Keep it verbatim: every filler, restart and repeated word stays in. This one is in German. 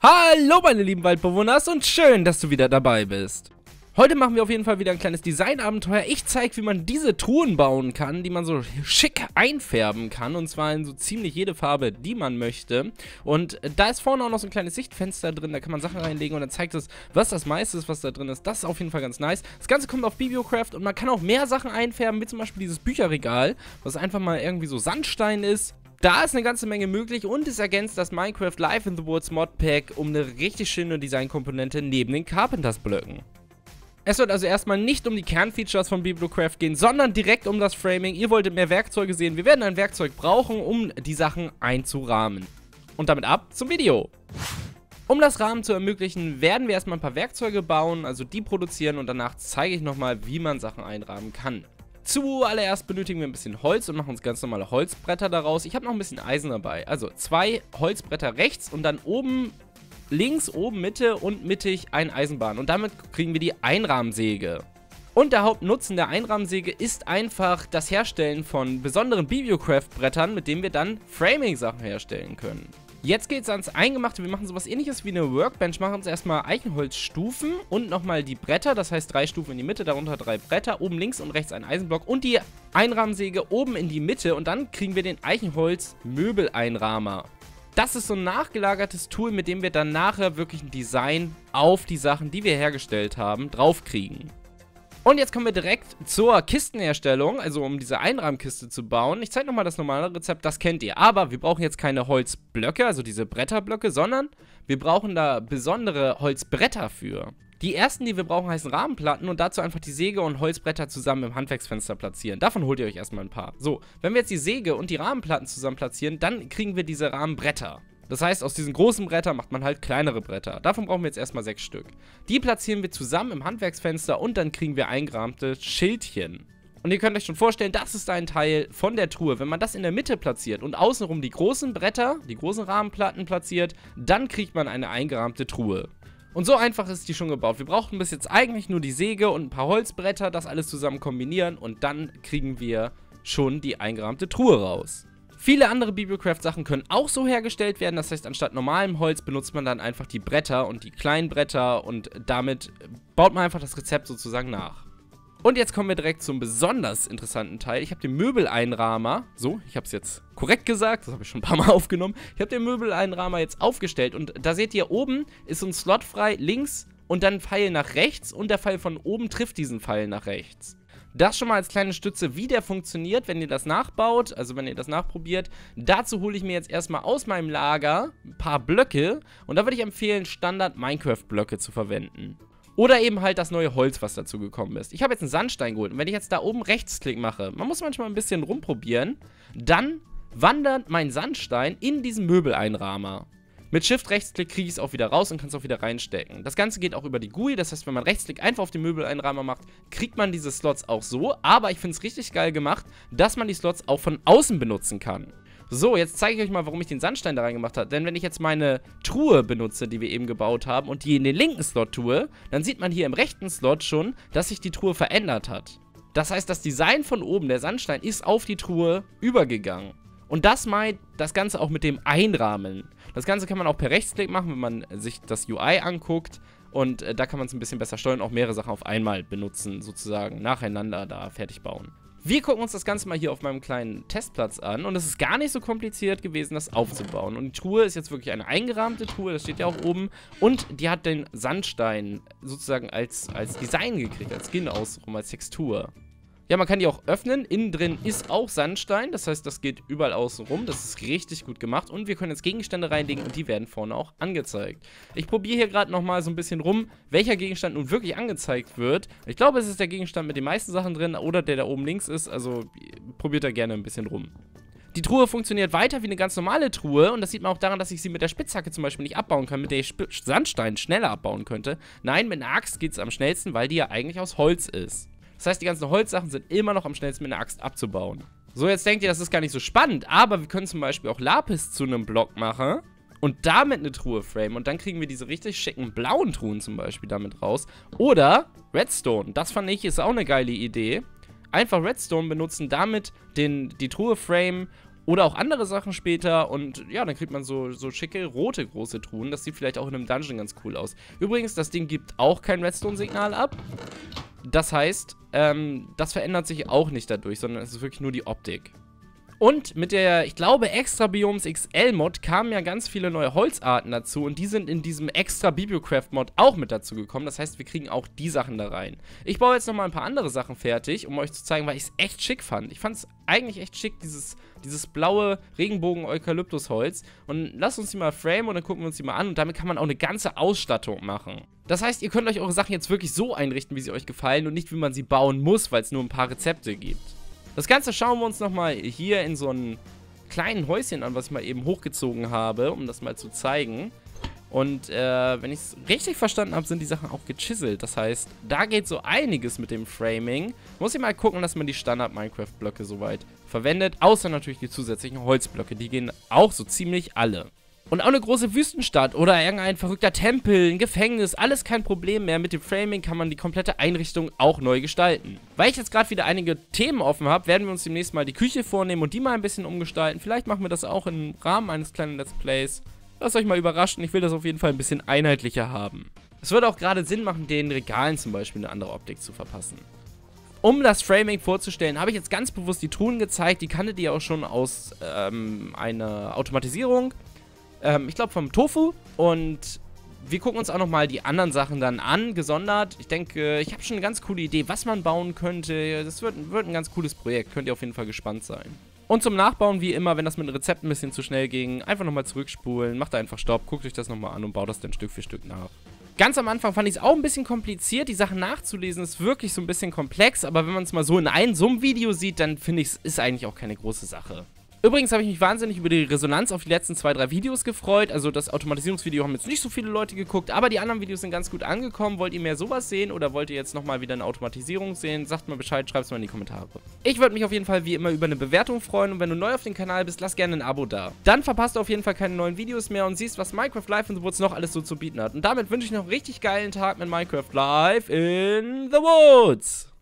Hallo meine lieben Waldbewohner und schön, dass du wieder dabei bist. Heute machen wir auf jeden Fall wieder ein kleines Designabenteuer. Ich zeige, wie man diese Truhen bauen kann, die man so schick einfärben kann. Und zwar in so ziemlich jede Farbe, die man möchte. Und da ist vorne auch noch so ein kleines Sichtfenster drin, da kann man Sachen reinlegen und dann zeigt es, was das meiste ist, was da drin ist. Das ist auf jeden Fall ganz nice. Das Ganze kommt auf Bibliocraft und man kann auch mehr Sachen einfärben, wie zum Beispiel dieses Bücherregal, was einfach mal irgendwie so Sandstein ist. Da ist eine ganze Menge möglich und es ergänzt das Minecraft Life in the Woods Modpack um eine richtig schöne Designkomponente neben den Carpenters Blöcken. Es wird also erstmal nicht um die Kernfeatures von Bibliocraft gehen, sondern direkt um das Framing. Ihr wolltet mehr Werkzeuge sehen, wir werden ein Werkzeug brauchen, um die Sachen einzurahmen. Und damit ab zum Video. Um das Rahmen zu ermöglichen, werden wir erstmal ein paar Werkzeuge bauen, also die produzieren und danach zeige ich nochmal, wie man Sachen einrahmen kann. Zuallererst benötigen wir ein bisschen Holz und machen uns ganz normale Holzbretter daraus. Ich habe noch ein bisschen Eisen dabei. Also zwei Holzbretter rechts und dann oben links, oben Mitte und mittig ein Eisenbahn. Und damit kriegen wir die Einrahmsäge. Und der Hauptnutzen der Einrahmsäge ist einfach das Herstellen von besonderen Bibliocraft-Brettern, mit denen wir dann Framing-Sachen herstellen können. Jetzt geht es ans Eingemachte. Wir machen sowas ähnliches wie eine Workbench. Machen uns erstmal Eichenholzstufen und nochmal die Bretter. Das heißt drei Stufen in die Mitte, darunter drei Bretter. Oben links und rechts ein Eisenblock und die Einrahmsäge oben in die Mitte. Und dann kriegen wir den Eichenholz-Möbeleinrahmer. Das ist so ein nachgelagertes Tool, mit dem wir dann nachher wirklich ein Design auf die Sachen, die wir hergestellt haben, draufkriegen. Und jetzt kommen wir direkt zur Kistenherstellung, also um diese Einrahmkiste zu bauen. Ich zeige nochmal das normale Rezept, das kennt ihr. Aber wir brauchen jetzt keine Holzblöcke, also diese Bretterblöcke, sondern wir brauchen da besondere Holzbretter für. Die ersten, die wir brauchen, heißen Rahmenplatten und dazu einfach die Säge und Holzbretter zusammen im Handwerksfenster platzieren. Davon holt ihr euch erstmal ein paar. So, wenn wir jetzt die Säge und die Rahmenplatten zusammen platzieren, dann kriegen wir diese Rahmenbretter. Das heißt, aus diesen großen Brettern macht man halt kleinere Bretter. Davon brauchen wir jetzt erstmal sechs Stück. Die platzieren wir zusammen im Handwerksfenster und dann kriegen wir eingerahmte Schildchen. Und ihr könnt euch schon vorstellen, das ist ein Teil von der Truhe. Wenn man das in der Mitte platziert und außenrum die großen Bretter, die großen Rahmenplatten platziert, dann kriegt man eine eingerahmte Truhe. Und so einfach ist die schon gebaut. Wir brauchen bis jetzt eigentlich nur die Säge und ein paar Holzbretter, das alles zusammen kombinieren und dann kriegen wir schon die eingerahmte Truhe raus. Viele andere Bibliocraft-Sachen können auch so hergestellt werden, das heißt, anstatt normalem Holz benutzt man dann einfach die Bretter und die kleinen Bretter und damit baut man einfach das Rezept sozusagen nach. Und jetzt kommen wir direkt zum besonders interessanten Teil. Ich habe den Möbeleinrahmer, so, ich habe es jetzt korrekt gesagt, das habe ich schon ein paar Mal aufgenommen. Ich habe den Möbeleinrahmer jetzt aufgestellt und da seht ihr, oben ist so ein Slot frei, links und dann ein Pfeil nach rechts und der Pfeil von oben trifft diesen Pfeil nach rechts. Das schon mal als kleine Stütze, wie der funktioniert, wenn ihr das nachbaut, also wenn ihr das nachprobiert. Dazu hole ich mir jetzt erstmal aus meinem Lager ein paar Blöcke und da würde ich empfehlen, Standard-Minecraft-Blöcke zu verwenden. Oder eben halt das neue Holz, was dazu gekommen ist. Ich habe jetzt einen Sandstein geholt und wenn ich jetzt da oben Rechtsklick mache, man muss manchmal ein bisschen rumprobieren, dann wandert mein Sandstein in diesen Möbeleinrahmer. Mit Shift-Rechtsklick kriege ich es auch wieder raus und kann es auch wieder reinstecken. Das Ganze geht auch über die G U I, das heißt, wenn man Rechtsklick einfach auf den Möbeleinrahmer macht, kriegt man diese Slots auch so. Aber ich finde es richtig geil gemacht, dass man die Slots auch von außen benutzen kann. So, jetzt zeige ich euch mal, warum ich den Sandstein da reingemacht habe. Denn wenn ich jetzt meine Truhe benutze, die wir eben gebaut haben, und die in den linken Slot tue, dann sieht man hier im rechten Slot schon, dass sich die Truhe verändert hat. Das heißt, das Design von oben, der Sandstein, ist auf die Truhe übergegangen. Und das meint das Ganze auch mit dem Einrahmen. Das Ganze kann man auch per Rechtsklick machen, wenn man sich das U I anguckt. Und äh, da kann man es ein bisschen besser steuern, auch mehrere Sachen auf einmal benutzen, sozusagen nacheinander da fertig bauen. Wir gucken uns das Ganze mal hier auf meinem kleinen Testplatz an. Und es ist gar nicht so kompliziert gewesen, das aufzubauen. Und die Truhe ist jetzt wirklich eine eingerahmte Truhe, das steht ja auch oben. Und die hat den Sandstein sozusagen als, als Design gekriegt, als Skin außenrum, als Textur. Ja, man kann die auch öffnen. Innen drin ist auch Sandstein. Das heißt, das geht überall außen rum. Das ist richtig gut gemacht. Und wir können jetzt Gegenstände reinlegen und die werden vorne auch angezeigt. Ich probiere hier gerade nochmal so ein bisschen rum, welcher Gegenstand nun wirklich angezeigt wird. Ich glaube, es ist der Gegenstand mit den meisten Sachen drin oder der da oben links ist. Also probiert da gerne ein bisschen rum. Die Truhe funktioniert weiter wie eine ganz normale Truhe und das sieht man auch daran, dass ich sie mit der Spitzhacke zum Beispiel nicht abbauen kann, mit der ich Sp Sandstein schneller abbauen könnte. Nein, mit einer Axt geht es am schnellsten, weil die ja eigentlich aus Holz ist. Das heißt, die ganzen Holzsachen sind immer noch am schnellsten mit einer Axt abzubauen. So, jetzt denkt ihr, das ist gar nicht so spannend, aber wir können zum Beispiel auch Lapis zu einem Block machen und damit eine Truhe framen und dann kriegen wir diese richtig schicken blauen Truhen zum Beispiel damit raus. Oder Redstone, das fand ich, ist auch eine geile Idee. Einfach Redstone benutzen, damit den, die Truhe framen Oder auch andere Sachen später und ja, dann kriegt man so, so schicke rote große Truhen. Das sieht vielleicht auch in einem Dungeon ganz cool aus. Übrigens, das Ding gibt auch kein Redstone-Signal ab. Das heißt, ähm, das verändert sich auch nicht dadurch, sondern es ist wirklich nur die Optik. Und mit der, ich glaube, Extra Biomes X L-Mod kamen ja ganz viele neue Holzarten dazu und die sind in diesem Extra Bibliocraft-Mod auch mit dazu gekommen. Das heißt, wir kriegen auch die Sachen da rein. Ich baue jetzt nochmal ein paar andere Sachen fertig, um euch zu zeigen, weil ich es echt schick fand. Ich fand es eigentlich echt schick, dieses, dieses blaue Regenbogen-Eukalyptusholz. Und lasst uns die mal framen und dann gucken wir uns die mal an und damit kann man auch eine ganze Ausstattung machen. Das heißt, ihr könnt euch eure Sachen jetzt wirklich so einrichten, wie sie euch gefallen und nicht, wie man sie bauen muss, weil es nur ein paar Rezepte gibt. Das Ganze schauen wir uns nochmal hier in so einem kleinen Häuschen an, was ich mal eben hochgezogen habe, um das mal zu zeigen. Und äh, wenn ich es richtig verstanden habe, sind die Sachen auch gechiselt. Das heißt, da geht so einiges mit dem Framing. Muss ich mal gucken, dass man die Standard-Minecraft-Blöcke soweit verwendet. Außer natürlich die zusätzlichen Holzblöcke. Die gehen auch so ziemlich alle. Und auch eine große Wüstenstadt oder irgendein verrückter Tempel, ein Gefängnis, alles kein Problem mehr. Mit dem Framing kann man die komplette Einrichtung auch neu gestalten. Weil ich jetzt gerade wieder einige Themen offen habe, werden wir uns demnächst mal die Küche vornehmen und die mal ein bisschen umgestalten. Vielleicht machen wir das auch im Rahmen eines kleinen Let's Plays. Lasst euch mal überraschen, ich will das auf jeden Fall ein bisschen einheitlicher haben. Es würde auch gerade Sinn machen, den Regalen zum Beispiel eine andere Optik zu verpassen. Um das Framing vorzustellen, habe ich jetzt ganz bewusst die Truhen gezeigt. Die kanntet ihr auch schon aus ähm, einer Automatisierung. Ich glaube vom Tofu und wir gucken uns auch nochmal die anderen Sachen dann an, gesondert. Ich denke, ich habe schon eine ganz coole Idee, was man bauen könnte. Das wird, wird ein ganz cooles Projekt, könnt ihr auf jeden Fall gespannt sein. Und zum Nachbauen, wie immer, wenn das mit dem Rezept ein bisschen zu schnell ging, einfach nochmal zurückspulen, macht einfach Stopp, guckt euch das nochmal an und baut das dann Stück für Stück nach. Ganz am Anfang fand ich es auch ein bisschen kompliziert, die Sachen nachzulesen ist wirklich so ein bisschen komplex, aber wenn man es mal so in einem so einem Video sieht, dann finde ich, es ist eigentlich auch keine große Sache. Übrigens habe ich mich wahnsinnig über die Resonanz auf die letzten zwei, drei Videos gefreut. Also das Automatisierungsvideo haben jetzt nicht so viele Leute geguckt, aber die anderen Videos sind ganz gut angekommen. Wollt ihr mehr sowas sehen oder wollt ihr jetzt nochmal wieder eine Automatisierung sehen? Sagt mal Bescheid, schreibt es mal in die Kommentare. Ich würde mich auf jeden Fall wie immer über eine Bewertung freuen und wenn du neu auf dem Kanal bist, lass gerne ein Abo da. Dann verpasst du auf jeden Fall keine neuen Videos mehr und siehst, was Minecraft Live in the Woods noch alles so zu bieten hat. Und damit wünsche ich noch einen richtig geilen Tag mit Minecraft Live in the Woods.